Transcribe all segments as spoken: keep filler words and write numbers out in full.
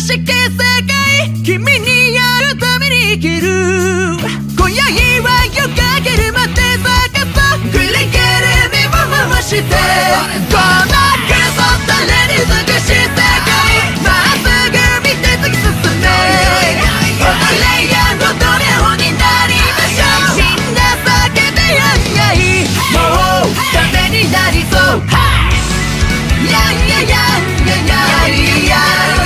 しき世界君に会うために生きる今宵は夜かけるまで咲かそう繰り返る目を回してこのクソったれに尽くし世界まっすぐ見て突き進め踊れや踊れ本になりましょうみんな叫べやんやいもうダメになりそうやんややんややいや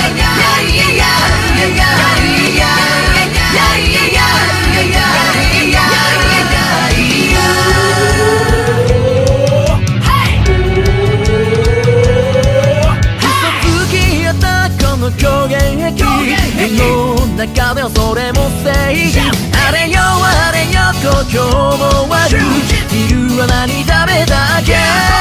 狂言劇絵の中ではそれも正義あれよあれよ故郷も悪い昼は何食べたっけ